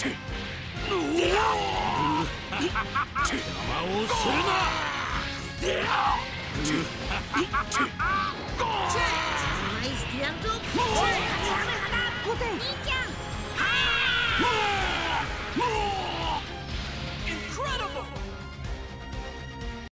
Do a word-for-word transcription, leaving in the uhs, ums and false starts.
をするな。 Weißt du, so? コテン。